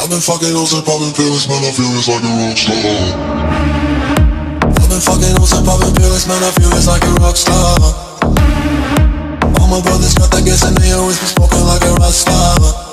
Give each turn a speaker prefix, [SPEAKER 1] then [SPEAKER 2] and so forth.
[SPEAKER 1] I've been fucking hoes and popping pills, man, I feel it's like a rock star. I've been fucking hoes and popping pills, man, I feel it's like a rock star. All my brothers got that gas and they always be smoking like a rock star.